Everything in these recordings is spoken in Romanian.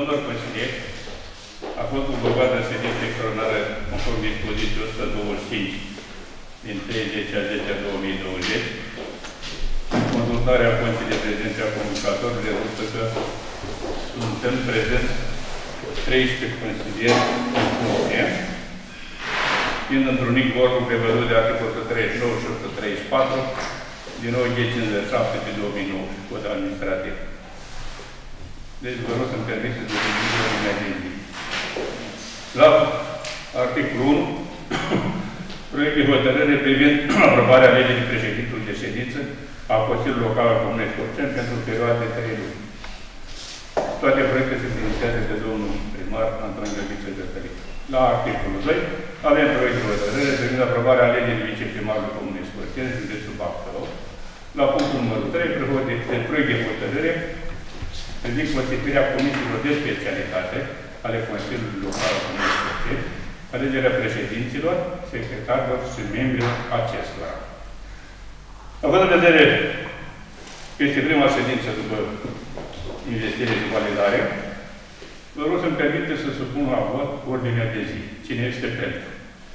domnilor consilieri, a fost convocată ședință extraordinară conform dispoziției 125 din 30/10/2020. Consultarea Consiliului de Prezență a convocatorului rezultă că suntem prezenți 13 consilieri în funcție, fiind întrunit quorumul prevăzut de articolul 139 și 134 din OG 57 pe 2009, Cod administrativ. Deci vă rog să-mi permiteți să deschid ordinea de zi. La articolul 1, proiect de hotărâre privind aprobarea legii de președintului de ședință a Consiliului Local al Comunei Scorceni pentru o perioadă de 3 luni. Toate proiectele se inițiază de domnul primar Anton Găbiță Gătăric. La articolul 2 avem proiect de hotărâre privind aprobarea legii de viceprimarul Comunei Scorceni, județul Bacău. La punctul numărul 3, proiect de hotărâre privind constituirea comisiilor de specialitate ale Consiliului Local al Comunei Scorceni, alegerea președinților, secretarilor și membrilor acestora. Având în vedere că este prima ședință după investire și validare, vă rog să-mi permite să supun la vot ordinea de zi. Cine este pentru?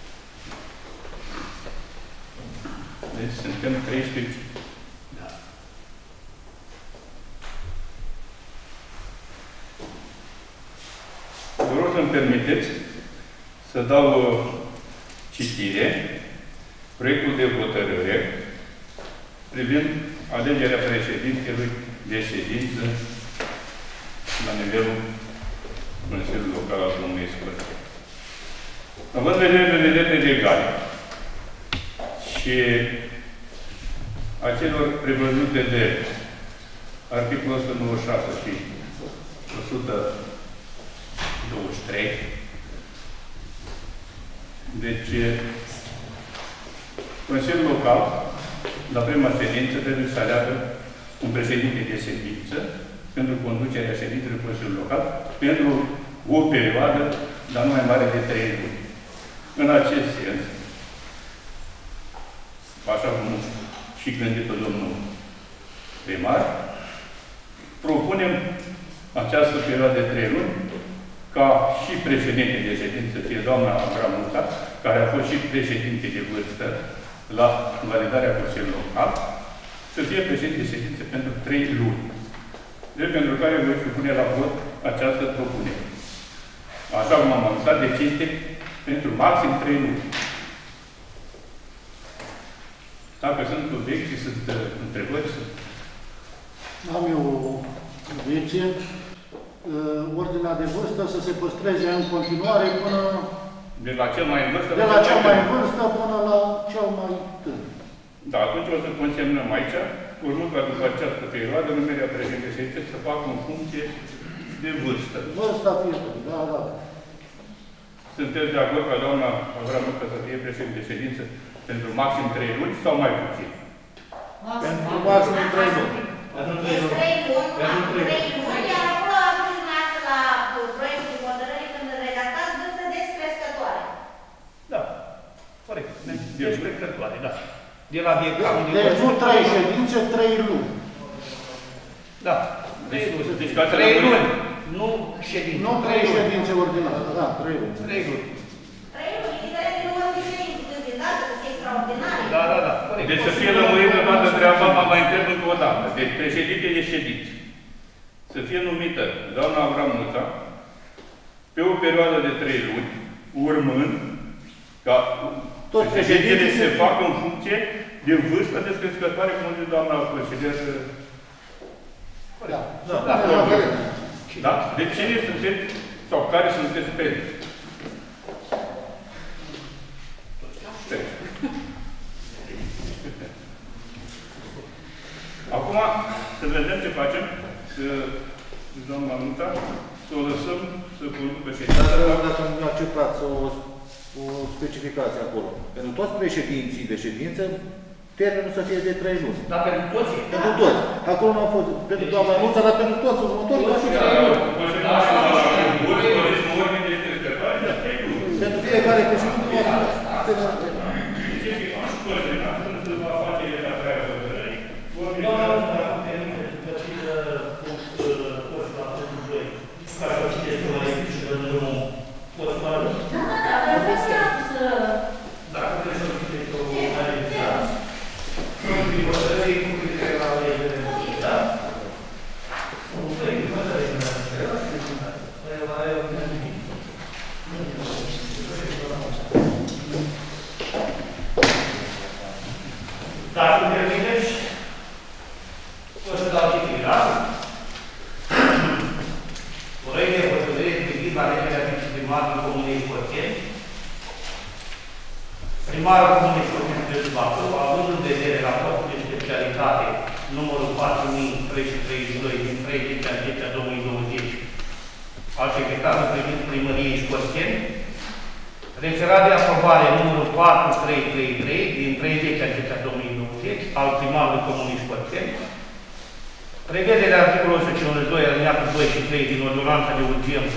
Deci suntem 13. Da. Vă rog să-mi permiteți să dau citire proiectul de hotărâre privind alegerea președintelui de ședință la nivelul Consiliului Local al Comunei Scorceni. Având vedere legale și acelor prevăzute de articolul 196 și 123, deci Consiliul Local, la prima ședință, trebuie să aleagă un președinte de ședință pentru conducerea ședinței Consiliului Local pentru o perioadă, dar nu mai mare de 3 luni. În acest sens, așa cum și gândit-o domnul primar, propunem această perioadă de 3 luni ca și președinte de ședință fie doamna Abramuța, care a fost și președinte de vârstă la validarea Consiliului Local, să fie președinte de ședință pentru 3 luni. Deci pentru care voi supune la vot această propunere. Așa cum am anunțat, deci este pentru maxim 3 luni. Dacă sunt obiecții, sunt întrebări, Am eu o obiecție. Ordinea de vârstă să se păstreze în continuare până... De la cel mai în vârstă? De la cel mai în vârstă până la cel mai tânăr. Da, atunci o să consemnăm aici, urmând ca după această perioadă, numirea președintei ședinței să facă în funcție de vârstă. Vârsta fiecare, da, da. Sunteți de acord ca doamna Abramuța să fie președinte de ședință pentru maxim 3 luni sau mai puțin? Pentru maxim 3 luni. Pentru 3 luni. Pentru 3 luni. Iar acolo ajungeți la proiectul de hotărâre când redactați vârstă descrescătoare. Da. Corect. Descrescătoare, da. De la fiecare. Deci nu 3 ședințe, 3 luni. Da. Deci ca 3 luni. Nu ședințe. Nu 3 ședințe ordinare, da, 3 luni. 3 luni. 3 luni, indiferent de numărul de ședințe, când din dată, că sunt extraordinare. Da, da, da. Deci să fie lămurită toată treaba, mă mai întreb încă o dată. Deci președinte de ședință să fie numită doamna Abramuța pe o perioadă de 3 luni, urmând ca președintele se facă în funcție de vârstă descrescătoare, cum zice doamna consilier. Da, da, da. Da? De cine sunteți sau care sunteți pentru? Acum, să vedem ce facem. Doamna Anuța, să o lăsăm să conducă ședința. Dar dacă nu acceptați o specificație acolo. Pentru toți președinții de ședință, termenul să fie de 3 luni. Dar pentru toți? Pentru toți. Acolo nu a fost pentru doamna Anuța, dar pentru toți următorii va fi 3 luni. Pentru fiecare președinte va fi termenul. Doamna, permite, că și punct 2, care Care e ordinea de zi? Dacă îmi permiteți, o să dau citire, da? Proiect de hotărâre privind alegerea viceprimarului Comunei Scoțeni. Primarul Comunei Scoțeni de Bacău, având în vedere raportul de specialitate numărul 4332 din 30/10/2020 al secretarului privind primăriei Scoțeni, referat de aprobare numărul 4333 din 30/10/2020 al primarului Comunei Scoțeni, prevederea articolul 152 alineatul 2 și 3 din ordonanța de urgență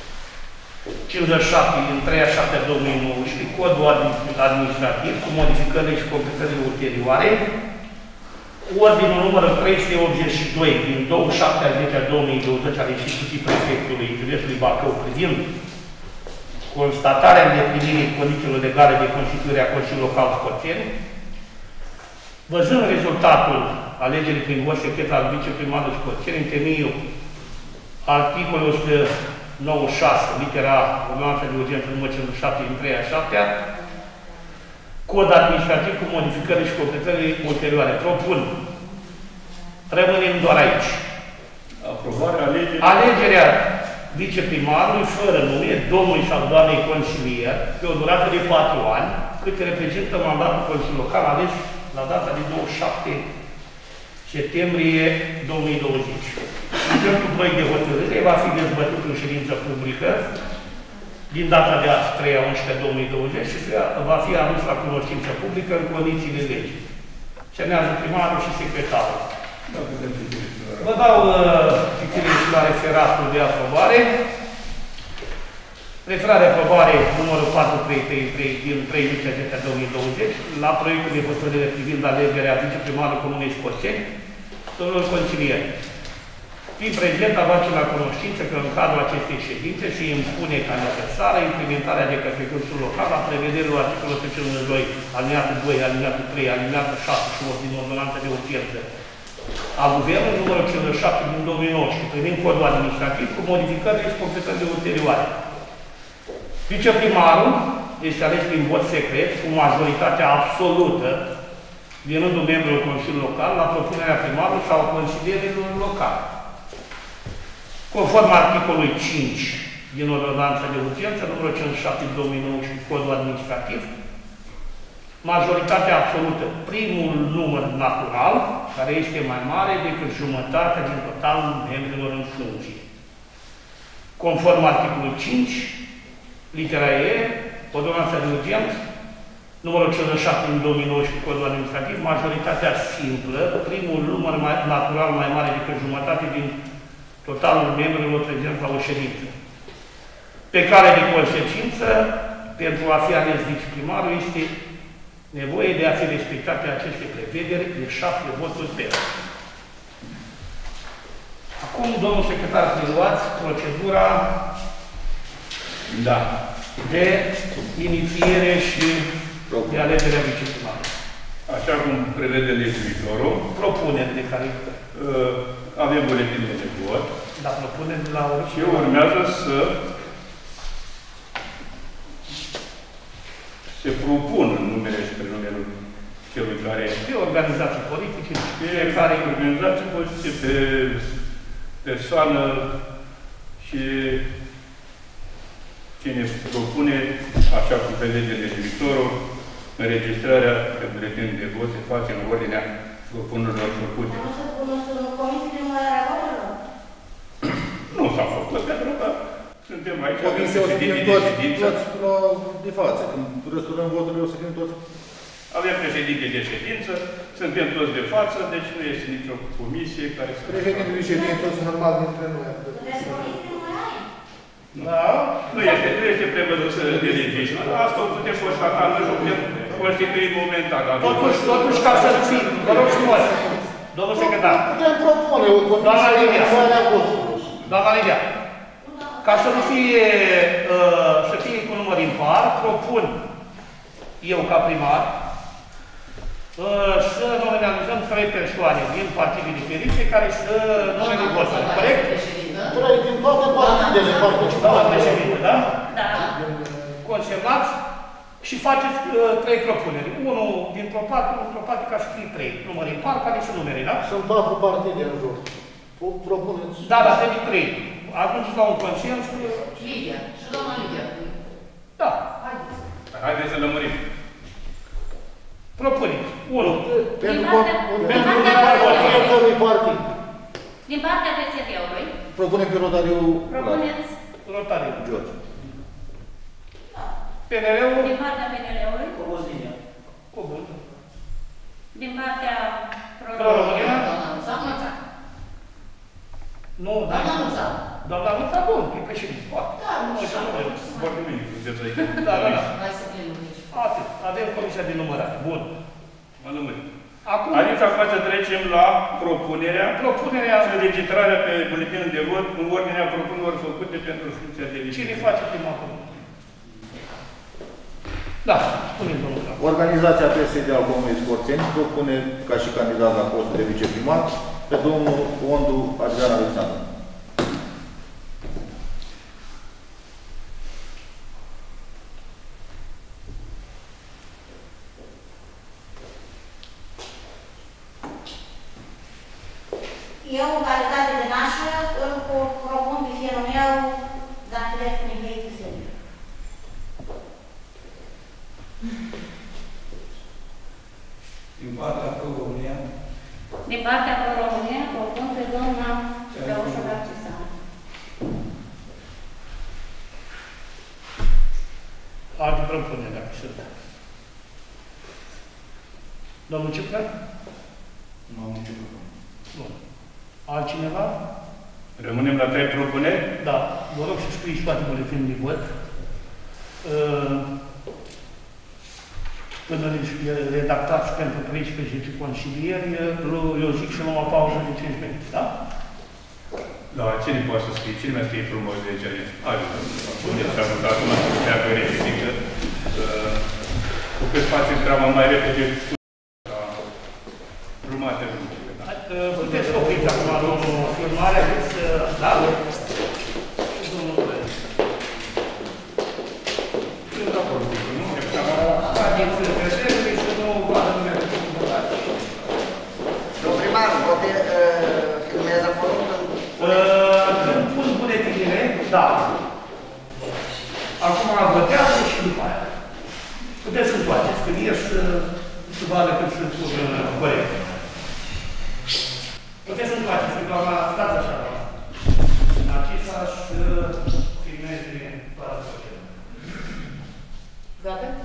57 din 3/7/2019, codul administrativ, cu modificările și completările ulterioare, ordinul numărul 382 din 27/10/2020 al instituției prefectului județului Bacău privind constatarea îndeplinirii condițiilor legale de constituire a Consiliului Local Scoțeni, văzând rezultatul alegerii prin vot secret al viceprimarului Scoțeni, în temeiul articolul 196, litera A, ordonanța de urgență numărul 57 din 3/7, cod administrativ cu modificări și completări ulterioare. Propun. Rămânem doar aici. Aprobarea alegerea viceprimarului, fără nume, domnului sau doamnei consilier, pe o durată de 4 ani, cât reprezintă mandatul Consiliului Local ales la data de 27 septembrie 2020. Acestul proiect de hotărâre va fi dezbătut în ședință publică din data de azi, 3/11/2020 și va fi adus la cunoștință publică în condițiile legii. Semnează primarul și secretarul. Vă dau citire și la referatul de aprobare. Referat de aprobare numărul 4333 din 3/10/2020 la proiectul de hotărâre privind alegerea viceprimarului Comunei Scoțeni, domnul consilier. Fiind prezent, face la cunoștință că în cadrul acestei ședințe se impune ca necesară implementarea de către Consiliul Local a prevederilor articolul 102, alineatul 2, alineatul 3, alineatul 6 și 8 din ordonanța de urgență a Guvernului numărul 57 din 2019, privind codul administrativ cu modificările și completările ulterioare. Viceprimarul este ales prin vot secret cu majoritatea absolută din rândul membrilor Consiliului Local la propunerea primarului sau consilierilor locali. Conform articolului 5 din ordonanța de urgență, numărul 57 din 2019, codul administrativ, majoritatea absolută, primul număr natural, care este mai mare decât jumătatea din totalul membrilor în funcție. Conform articolului 5, litera E, ordonanța de urgență, numărul 57 din 2019, codul administrativ, majoritatea simplă, primul număr natural mai mare decât jumătate din totalul membrilor prezenți la o ședință. Pe care de consecință, pentru a fi ales viceprimarul, este nevoie de a fi respectate aceste prevederi de 7 voturi pe an. Acum, domnul secretar, preluați procedura de inițiere și de alegerea viceprimarului. Așa cum prevede legiuitorul, propuneri de care avem buletinele de vot. Da, propuneri de la orice. Și urmează să se propună numele și prenumele celui care... Pe organizații politice. Fiecare organizație politice, pe persoană și cine propune, așa cum prevede legiuitorul, înregistrarea pe buletin de vot se face în ordinea propunerilor făcute. Nu se cunosc în comisie de numărare a voturilor? Nu s-a făcut, pentru că suntem aici. Comisia o să fim toți de față. Când răsturnăm voturile, o să fim toți. Avem președinte de ședință, suntem toți de față, deci nu este nicio comisie care să... Președintele de ședință sunt normal dintre noi. Sunteți comisie de numărare? Da? Nu este prevăzut de lege. Asta o putem constata, nu putem constitui momentan. Totuși, ca să fie, vă rog frumos, domnul secretar. Putem propune o comisie de numărare a voturilor. Doamna Lidia, ca să nu fie, să fie cu număr impar, propun eu ca primar să nominalizăm 3 persoane din partide diferite care să numele votul. Corect? 3 din toate partidele participate. Doamna președinte, da? Da. Consemnați și faceți 3 propuneri. Unul dintr-o parte ca să fie 3. Număr impar, care și numere, da? Sunt 4 partide în jur. Propuneți. Da, dar trebuie 3. Ajungeți la un consens. Lidia. Și doamna Lidia. Da. Haideți să lămurim. Propuneți. 1. Pentru partea- partid. Din partea PSD-ului, Propunem pe Rotariu propuneți Rotariu. George. PNL-ul. din partea PNL-ului, Cobul. din partea Pro-România. Sau Măța. Nu, da. Doamna Măța. Doamna Măța, bun, e președinte. Poate. Da, nu știu. Foarte bine, sunteți aici. Da, da, da. Hai să fie luminici. Atât. Avem comisia de numărare. Bun. Mă lămurim. Acum, Haideți acum să trecem la propunerea propunerea. și registrarea pe buletinul de vot în ordinea propunerilor făcute pentru funcția de Cine liste. face prima propunere? Da, spuneți, domnul Cram. Organizația PSD al Comunei Scorțeni propune ca și candidat la postul de viceprimar pe domnul Ondu Adrian Alexandru. eu, în calitate de nașă, îl propun pe fiul meu, Danilescu Mihai Silviu. Din partea Pro-România, Din partea Pro-România, propun pe doamna Răușă Garcisan. Alte propuneri, dacă sunt. Domnul Ciucă? nu am nicio problemă. Bun. Altcineva? Rămânem la 3 propuneri. Da. Vă rog să scrieți toate buletinele de vot. Până redactați pentru 13 consilieri, eu zic să luăm o pauză de 5 minute, da? Da, cine poate să scrie? Cine mai scrie frumos de aici? Haideți, puneți să ajut acum să treacă repede, că cu cât facem treaba mai repede, jumate de lucrurile. Da? Puteți să opriți acum, domnul filmare, aveți, da? Domnul Părere. Sunt de acord cu nu? Haideți rezerve să nu vadă numele de votați. Domnul primar, filmează acolo? Când pun buletinile, da. Acum votează și după aia. Puteți să-mi faceți, când ies să vadă cât sunt corect. Puteți să-mi faceți, că doamna, stați așa, doamna. Narcisa să filmeze toată procedura. Gata?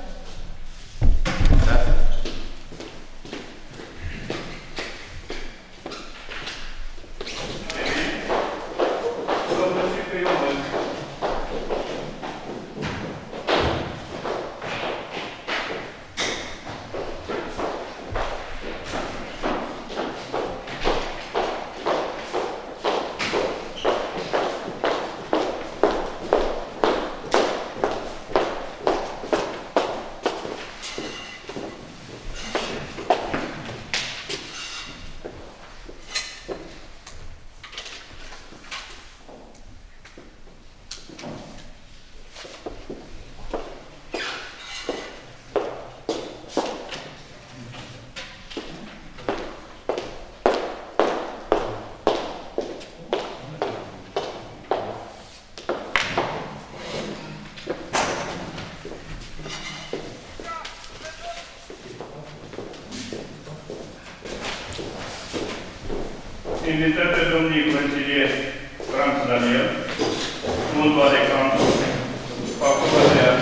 Invităm pe domnii consilieri Franț Daniel, Mundu Alexandru, Pacu Bădean,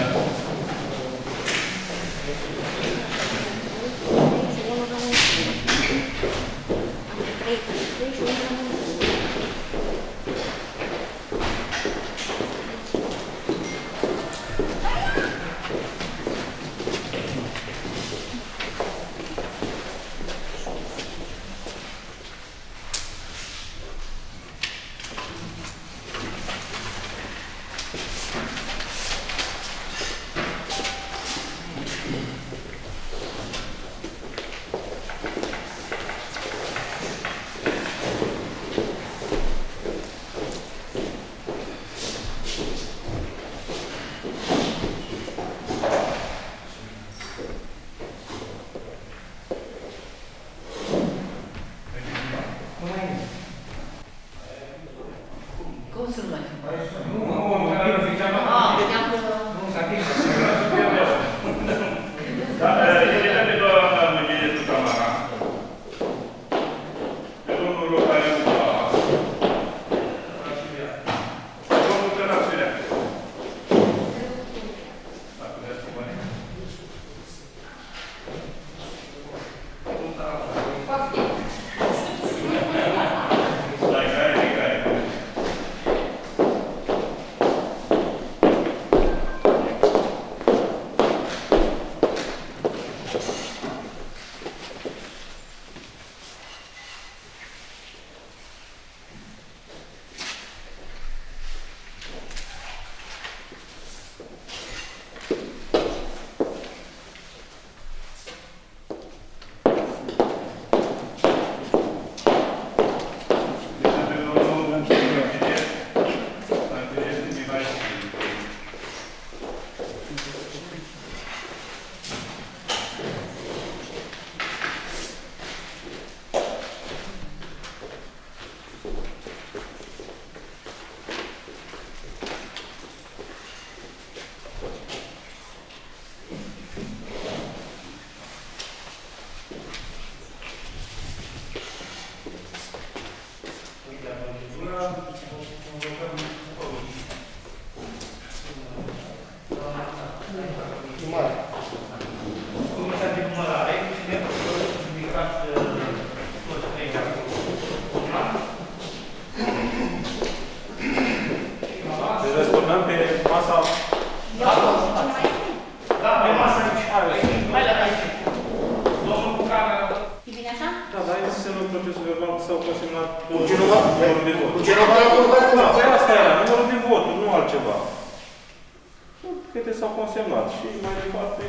Consumare. Comisia de numărare, cine a propus să publicați toți trei acolo. Deci răsturnăm pe masa... Da, pe masă aici. Hai la aici. Domnul Cucana... E bine așa? Da, dar hai să semnăm procesul verbal că s-au consemnat numărul de vot. Cu ce număr a fost acum? Păi asta era, numărul de voturi, nu altceva. Câte s-au consemnat și mai departe...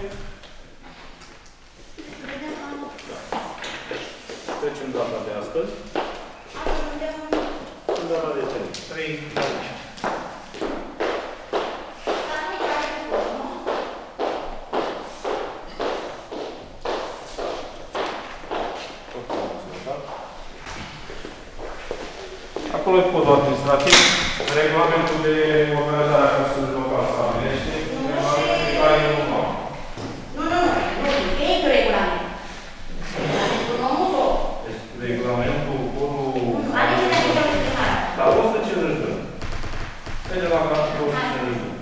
Trecem data de astăzi. Astăzi suntem În data de 3. 3. Dar nu e care cu vot, nu? Acolo e codul administrativ, regulamentul de organizare a Consiliului Local stabilește, regulamentul care e normal. Nu, e regulament. Regulamentul nou nu. Regulamentul, codul... Alegerea de primar. Dar 152. Pe de la capitolul 152.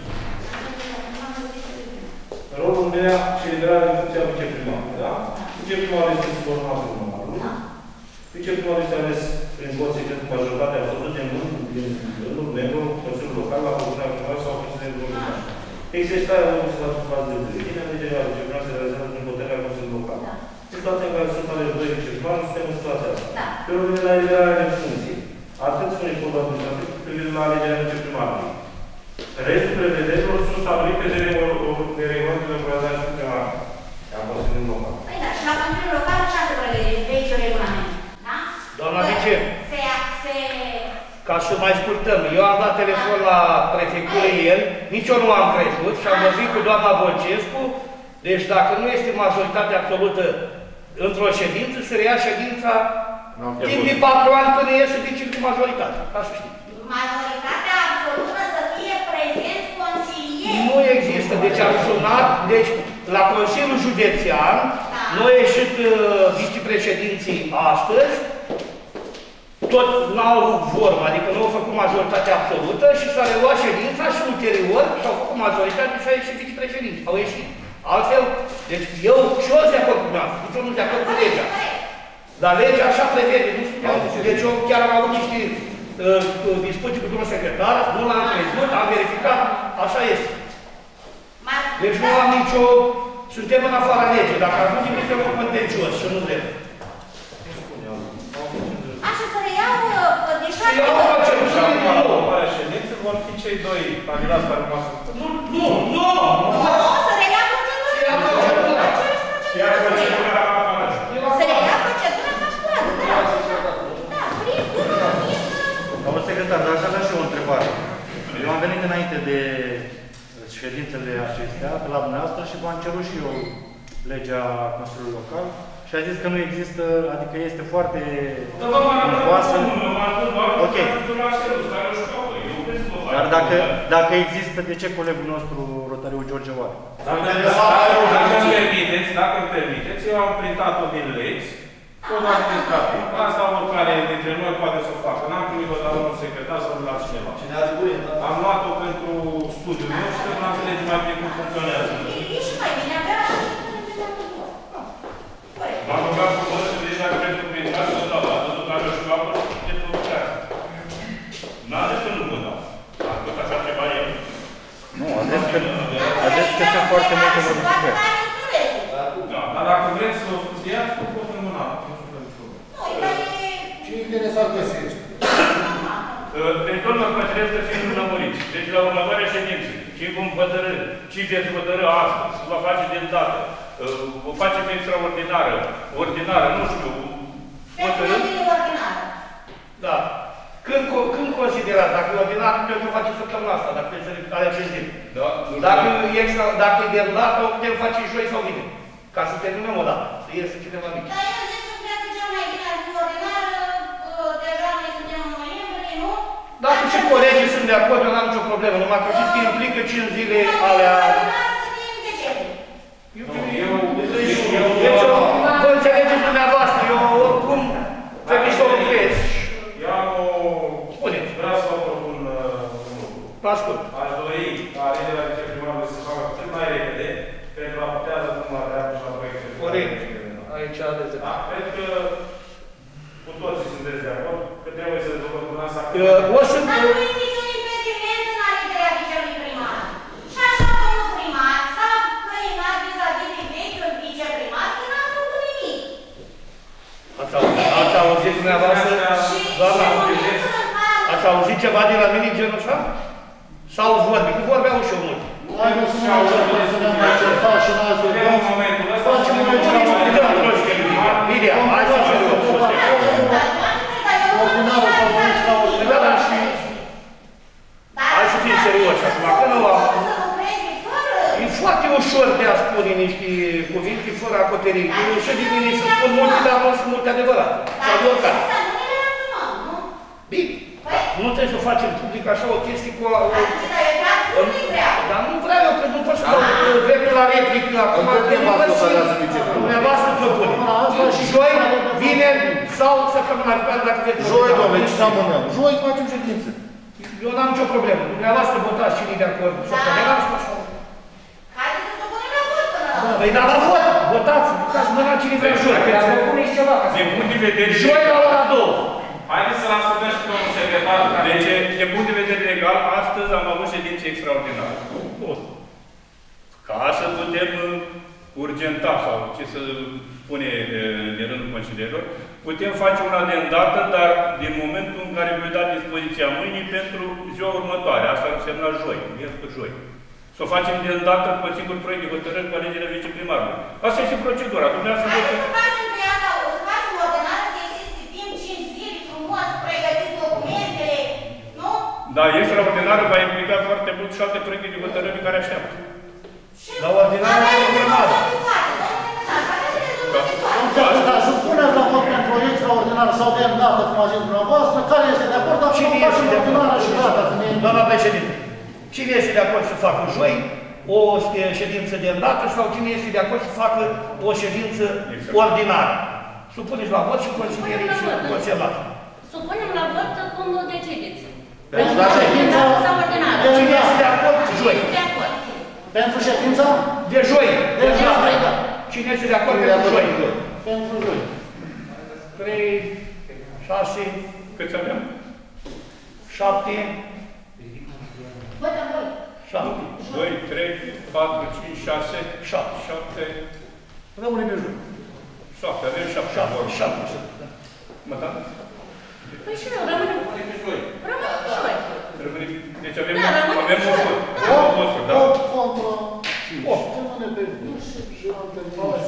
Rolul de ea și eliberarea în funcția viceprimarului, da? Viceprimarul este subordonat primarului. Viceprimarul este ales prin vot secret cu majoritatea absolută din rândul membru Consiliului Local la propunerea primarului sau Consiliului Local. Exercitarea legislativă fază de pregătire, alegerea viceprimarului se realizează prin hotărârea Consiliului Local. Situația în care sunt aleși doi viceprimari, suntem în situația asta. Pe urmă la eliberarea de funcție. Atât spune codul administrativ cu privire la alegerea viceprimarului. Restul prevederilor sunt stabilite de regulamentul de organizare și funcționare a Consiliului Local. Păi da, și la Consiliul Local așa se prevede vechi regulament. Da? Doamna vice, Se... ca să mai scurtăm, eu am dat telefon la prefectură ieri, nici eu nu am crezut și am vorbit cu doamna Bolcescu, deci dacă nu este majoritate absolută într-o ședință, se reia ședința timp de 4 ani până iese suficient cu majoritate, ca să știți. Majoritatea absolută să fie prezenți consilieri. Nu există, deci am sunat, deci la Consiliul Județean, nu au ieșit vicepreședinții astăzi, tot n-au avut vorba, adică nu au făcut majoritatea absolută și s-a reluat ședința și ulterior și-au făcut majoritatea și au ieșit vicepreședinții. Au ieșit. Altfel, deci eu și eu sunt de acord cu mea, nici eu nu sunt de acord cu legea. Dar legea așa prevede, nu știu, deci eu chiar am avut niște discuții cu domnul secretar, nu l-am crezut, am verificat, așa este. Deci nu am nicio... Suntem în afara legii, dacă ajungem este un contencios și nu drept. Așa să reiau de Și iau procedură Și acum, la din nou. următoarea ședință, vor fi cei doi candidați care urma să... Nu! să reia procedura. Să ia procedura. Iar procedura la aparat. Să reia procedura ca și toată, da. Da, prin Domnul secretar, dar aș avea și eu o întrebare. Eu am venit înainte de ședințele acestea, pe la dumneavoastră, și v-am cerut și eu legea Consiliului Local și a zis că nu există, adică este foarte pompoasă. Ok. Dar dacă există, de ce colegul nostru, Rotariu George Oare? Dacă îmi permiteți, eu am printat-o din legi, codul administrativ. Asta oricare dintre noi poate să o facă. N-am primit-o de la domnul secretar sau de la cineva. Am luat-o pentru studiul meu și pentru a înțelege mai bine cum funcționează. E și mai bine, avea... M-am rugat cu vă să vedeți dacă pentru comentarii să dau, atât dacă își capă, ce să lucrează. N-are să nu vă dau. Am făcut așa ceva eu. Nu, a zis că sunt foarte multe modificări. Da, dar dacă vreți să o studiați, nu pot rămâna. Ce interesant găsești? Teritoriul nostru trebuie să fie înlămuriți. Deci la următoarea ședință, ce vom hotărâ, ce veți hotărâ astăzi, se va face de dată, o facem extraordinară, ordinară, nu știu, hotărâ. Da. Când considerați, dacă e ordinar, putem să facem săptămâna asta, dacă putem să alegem zi. Dacă e de dată, o putem face joi sau vineri. Ca să terminăm o dată, să iese cineva mic. Dar eu zic că cred că cea mai bine ar fi ordinară, deja noi suntem în noiembrie, nu? Dacă și colegii sunt de acord, eu n-am nicio problemă, numai că știți că implică 5 zile alea... Deci vă înțelegeți dumneavoastră, eu oricum trebuie să o lucrez. Spuneți. Vreau să vă propun un lucru. Vă ascult. Aș dori ca alegerea viceprimarului să se facă cât mai repede, pentru auzit ceva de la mine genul ăsta? Sau vorbi? Că vorbeau și eu mult. Haideți să nu încercăm să ne mai certa și n-ați Vedem în momentul ăsta. facem o Lidia, hai să serios. ordinară sau o extraordinară și... Hai să fim serioși acum, că nu am... E foarte ușor de a spune niște cuvinte fără acoperire. E ușor de mine să spun multe, dar nu sunt multe adevărate. Sau de oricare. Bine. Nu trebuie să facem public așa o chestie cu... Dar nu vreau eu, că nu pot să dau dreptul la replică acum. Dumneavoastră propune. Joi, vineri sau săptămâna viitoare, dacă veți... Joi, domnule, ce amânăm? Joi facem ședință. Eu n-am nicio problemă. Dumneavoastră votați cine de acord. Săptămâna am spus. Haideți să supunem la vot până la Păi dar la vot, votați, bucați mâna cine vrea joi. Din punct de vedere... Joi la ora 2. Haideți să-l ascultăm și pe domnul secretar. Deci, din punct de vedere legal, astăzi am avut ședințe extraordinare. Ca să putem urgenta, sau ce să spune de rândul consilierilor, putem face una de îndată, dar din momentul în care voi da dispoziția mâinii pentru ziua următoare. Asta însemna joi, miercuri joi. Să o facem de îndată cu un singur proiect de hotărâri cu alegerea viceprimarului. Asta este procedura. Dumneavoastră Haideți să facem pe asta, o să facem o ordonanță, să existe timp 5 zile frumos, să pregătiți documentele, nu? Da, extraordinară va implica foarte mult și alte proiecte de hotărâri care așteaptă. La ordinară normală. Dar să punem la vot pentru o extraordinară sau de îndată, cum a zis dumneavoastră, care este de acord, dar Cine nu facem este de ordinară și gata. Doamna președinte, cine este de acord să facă joi o ședință de îndată sau cine este de acord să facă o ședință ordinară? Supuneți la vot și consilierii și conservați. Supunem la vot cum decideți. Pentru ședința sau ordinară. Cine este de acord joi? De acord. Pentru ședința? De joi. De joi. Cine este de acord pentru joi? Pentru joi. 3, 6, Câți avem? 7, Votăm voi. 7. 2, 3, 4, 5, 6, 7. 7, Rămâne pe joi. 7. Avem 7. 7. Mă, da? Păi și eu, rămânem. Rămânem pe joi. Deci avem Da, rămâne avem pe un joi. vot. Un vot, da? 8 contra 5. Rămâne pe joi. Și am terminat.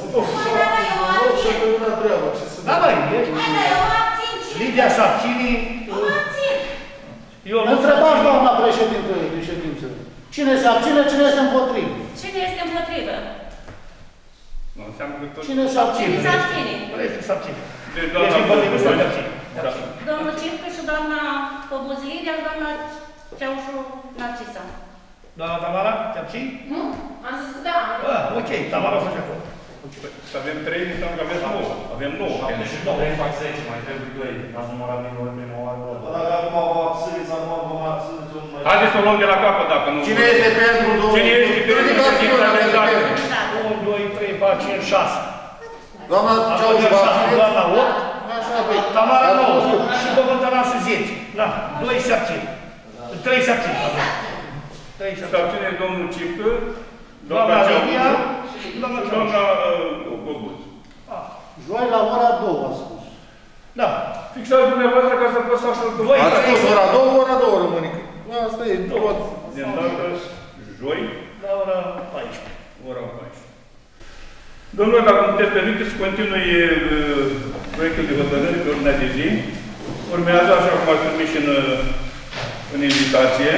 Da, mai e. Hai, dar eu mă abțin. Lidia s-a abține. Eu mă abțin. Eu nu Întrebați, doamna președintă de ședință. Cine se abține, cine este împotrivă? Cine este împotrivă? Nu înseamnă că tot... Cine se abține? Cine se abține? Restul s-a abține. Deci, Ești doamna împotrivă să te Bădăi, abține. da. Domnul Circă și doamna Păbuzilia și doamna Ceaușu Narcisa. Doamna Tamara, te abțini? Nu? Am zis că da. Ah, ok, Tamara o să de acord. Să avem 3, înseamnă că aveți 9. Avem 9. 3 fac 10, mai trebuie 2. Ați numărat din ori prima oară. Dacă acum vă abțineți, acum vă mai abțineți, eu nu mai... Haideți să o luăm de la capăt, dacă nu... Cine este pentru, domnule? Cine este pentru ședința de îndată? 1, 2, 3, 4, 5, 6. Doamna Ceaușu, vă abțineți? Doamna 8. Așa, băi. Tamara 9. Și domnul Tănașu 10. Da, 2 se abțin. 3 se abțin. 3 se Să abține domnul Cipcă, Doamna doamna Lidia Ceaușu și și doamna doamna Ceaușu. Bobuz. Joi la ora 2, a spus. Da. Fixați dumneavoastră ca să pot să așa Voi Ați spus ora 2, ora 2 rămâne. Asta e, tot. de îndată, joi, La ora 14. ora 14. Domnule, dacă îmi puteți permite să continui proiectul de hotărâri pe ordinea de zi, urmează, așa cum ați primit și în invitație,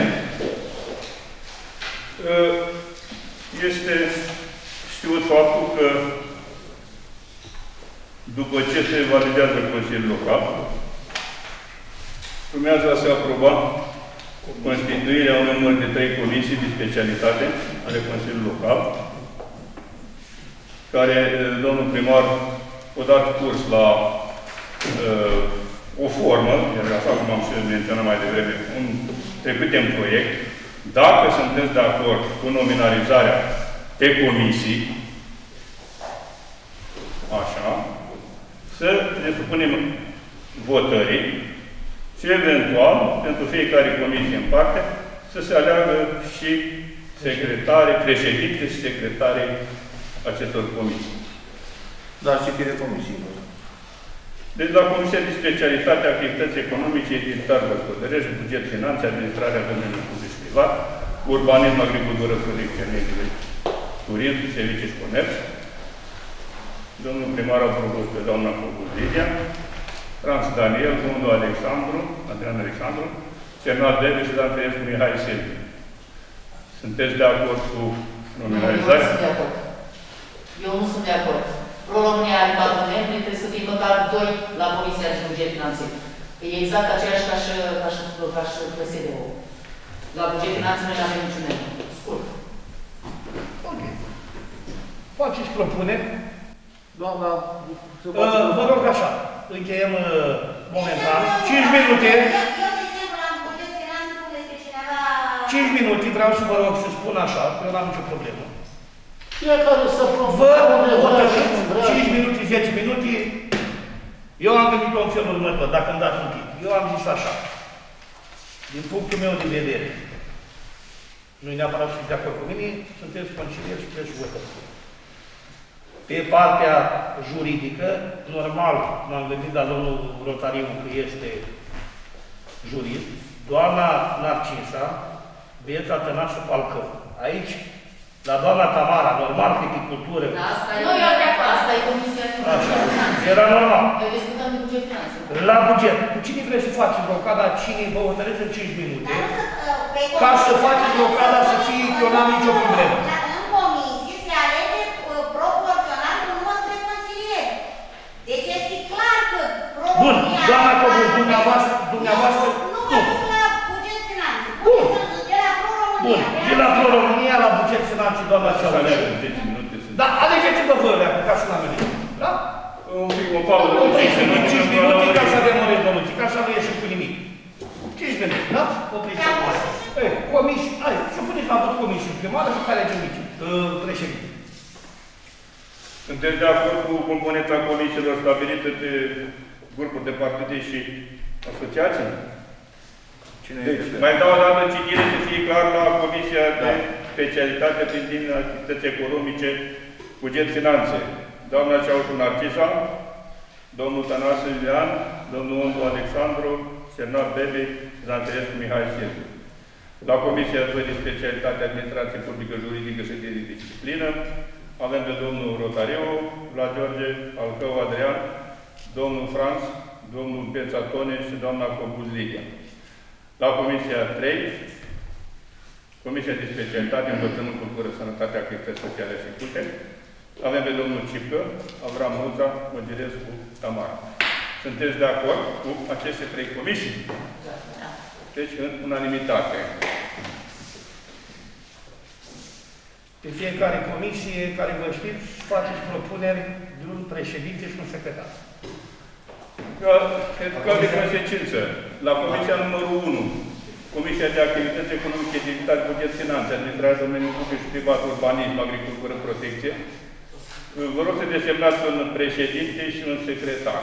este știut faptul că după ce se validează Consiliul Local, urmează a se aproba constituirea unui număr de 3 comisii de specialitate ale Consiliului Local, care domnul primar a dat curs la o formă, așa cum am și menționat mai devreme, un trecut în proiect. Dacă sunteți de acord cu nominalizarea pe comisii, așa, să ne supunem votării și eventual, pentru fiecare comisie în parte, să se aleagă și secretare, președinte și secretare acestor comisii. Da, și fie de comisii. Deci la Comisia de Specialitate, Activități Economice, Editare, Gospodărești, Buget, Finanțe, Administrarea Domeniului Public Privat, Urbanism, Agricultură, Protecția Mediului, Turism, Servicii și Comerț. Domnul primar a propus pe doamna Focus Lidia, Franz Daniel, domnul Adrian Alexandru, semnat Devi și Dan Tăiescu Mihai Silviu. Sunteți de acord cu nominalizarea? Eu nu sunt de acord. Pro-România are 4 membri, trebuie să fie măcar 2 la Comisia de Buget Finanțe. E exact aceeași ca și PSD-ul. La Buget Finanțe noi nu avem niciun membru. Scurt. Ok. Faceți propuneri. Doamna, Vă rog așa, încheiem momentan. 5 minute. Eu, de exemplu, am Buget Finanțe, cum este cineva... 5 minute, vreau să vă rog să spun așa, că eu n-am nicio problemă. fiecare să Vă hotărâți 5 minute, 10 minute. Eu am gândit în felul următor, dacă îmi dați un timp. Eu am zis așa. Din punctul meu de vedere, nu-i neapărat să fiți de acord cu mine, sunteți concilieri și trebuie să votăm. Pe partea juridică, normal, m-am gândit la domnul Rotariu că este jurist, doamna Narcisa, Bieța Tănașă Palcău. Aici, la doamna Tamara, normal, criticultură. Da, asta e, asta e Comisia de Așa, era normal. Noi discutăm de buget finanțe. La buget. Cu cine vreți să faceți blocada? Cine vă hotărâți în 5 minute? Ca să faceți blocada să fie, că eu n-am nicio problemă. În comisie se alege proporțional cu numărul de consilieri. Deci este clar că Bun, doamna Cobuz, dumneavoastră, nu mă duc la buget finanțe. Bun. De la Pro-România. Bun, de la Pro-România la buget finanțe, doamna Ceaușescu. Da, alegeți-vă vă alea, ca să n-am venit. Da? O pauză de 5 minute ca să avem o rezoluție, ca să nu ieșim cu nimic. 5 minute, da? Opriți. Comisii, hai, să puneți la vot comisii primară și care alegem președinte. Sunteți de acord cu componența comisiilor stabilită de grupuri de partide și asociații? Deci, mai dau o dată citire să fie clar la Comisia de Specialitate privind activități economice, buget, finanțe. Doamna Ceaușu Narcisa, domnul Tănase Iulian, domnul Ondu Alexandru, semnat Bebe, Zantăiescu Mihai Silviu. La Comisia 2 de Specialitate Administrație Publică, Juridică și de Disciplină avem pe domnul Rotariu, la George Alcău Adrian, domnul Franz, domnul Beța Tone și doamna Cobuz Lidia. La Comisia 3, Comisia de Specialitate, Învățământ, Cultură, Sănătate, Activități Sociale și Culte, avem pe domnul Cipcă, Avram Muța, Măgirescu, Tamara. Sunteți de acord cu aceste 3 comisii? Deci, în unanimitate. Pe fiecare comisie, care vă știți, faceți propuneri de un președinte și un secretar. Ca de consecință, la Comisia numărul 1, Comisia de Activități Economice, Editare, Buget, Finanțe, Administrarea Domeniului Public și Privat, Urbanism, Agricultură, Protecție, vă rog să desemnați un președinte și un secretar.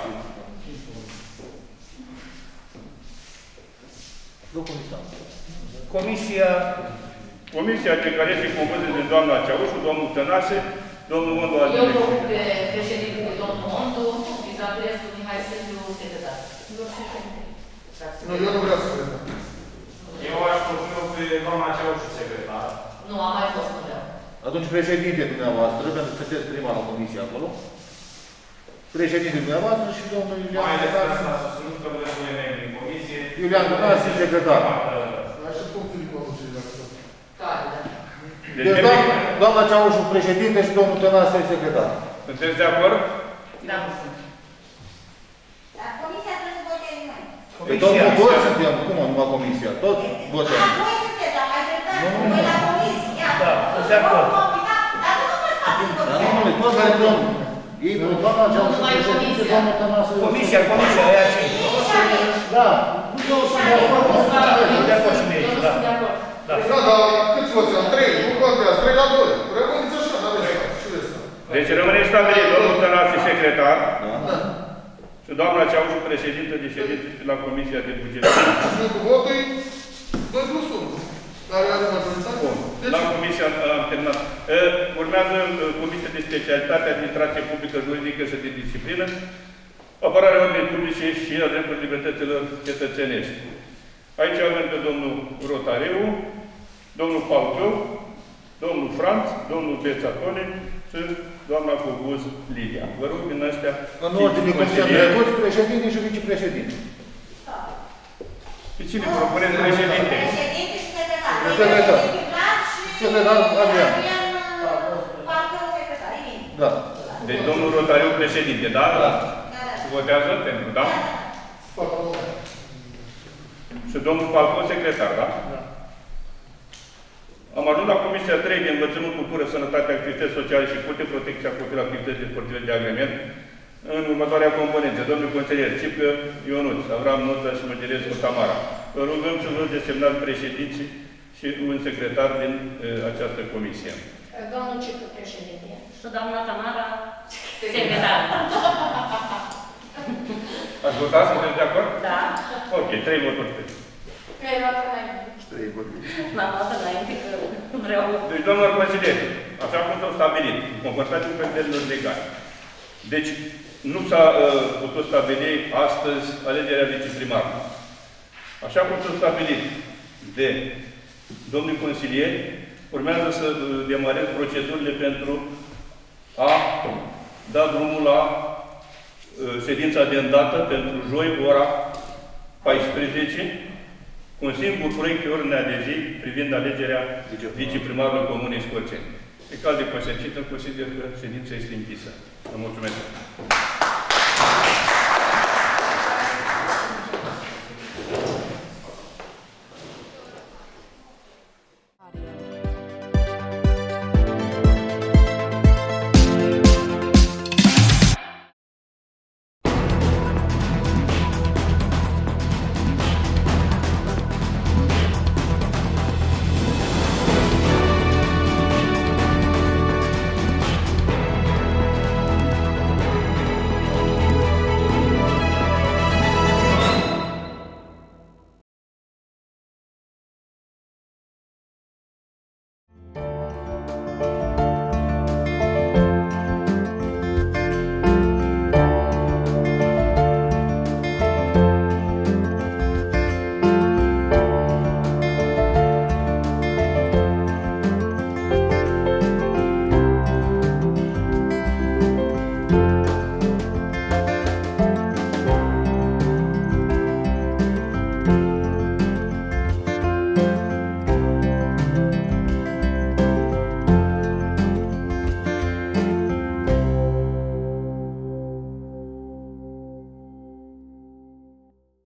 Comisia de care se compune de doamna Ceaușu, domnul Tănase, domnul Ondu Alexandru. Eu propun pe președintele domnul Ondu, Zantăiescu Mihai Silviu, secretar. Nu, eu nu vreau să secretar. Eu aș propune pe doamna Ceaușu secretar. Nu, am mai fost, nu vreau. Atunci președinte dumneavoastră, pentru că sunteți prima la comisie acolo, președinte dumneavoastră și domnul Iulian Mai ales asta, să susținut că vreau să membri în comisie. Iulian Tănase, secretar. Așa cum Filipul nu știu dacă Care, da. Deci doamna Ceaușu președinte și domnul Tănase secretar. Sunteți de acord? Da, nu sunt. Dar comisia trebuie să voteze noi. Pe toți suntem, cum numai comisia, toți votăm. Da, voi sunteți, dar mai dreptate, voi la comisie. Da, sunt de acord. Dar nu vă faceți în Dar nu, toți votăm. Ei, doamna Ceaușu președinte, domnul Tănase. Comisia, aia ce? Da, nu eu sunt de acord. De acord și mie, da. Da, dar câți voți am? 3, nu contează, 3 la 2. Rămâneți așa, dar deci rămâne stabilit domnul Tănase secretar și doamna Ceaușu președintă de ședință la Comisia de Buget. Și cu votul e 2+1. Care are majoritate? La Comisia am terminat. Urmează Comisia de Specialitate, Administrație Publică, Juridică și de Disciplină. apărarea ordinii publice și a drepturilor libertăților cetățenești. Aici avem pe domnul Rotariu, domnul Palcău, domnul Franț, domnul Bețatone și doamna Coguz Lidia. Vă rog din ăștia... În ordine cum se trecuți, președinte și vicepreședinte. Pe cine propunem președinte? Președinte și secretar. Secretar. Secretar Adrian. Palcău secretar, e bine. Da. Deci domnul Rotariu președinte, da? Da. Votează pentru, da? Și domnul Palcău secretar, da? Da. Am ajuns la Comisia 3 de Învățământ, Cultură, Sănătate, Activități Sociale și Culte, Protecția Copilului, Activități sportive de agrement, în următoarea componență. Domnul consilier Cică Ionuț, Avram Noța și Măgerescu Tamara. Vă rugăm să vă desemnați președinții și un secretar din această comisie. Domnul Cică, președinte. Și doamna Tamara, Secretar. Ați votat? Sunteți de acord? Da. Ok, 3 voturi. N-am luat înainte că vreau... Deci, domnilor consilieri, așa cum s-au stabilit, în conformitate cu prevederilor legale, deci nu s-a putut stabili astăzi alegerea viceprimarului. Așa cum s-a stabilit de domnul consilieri, urmează să demarez procedurile pentru a da drumul la ședința de îndată pentru joi, ora 14, cu un singur proiect pe ordinea de zi privind alegerea viceprimarului Comunei Scorțeni. Pe caz de consecință, consider că ședința este închisă. Vă mulțumesc!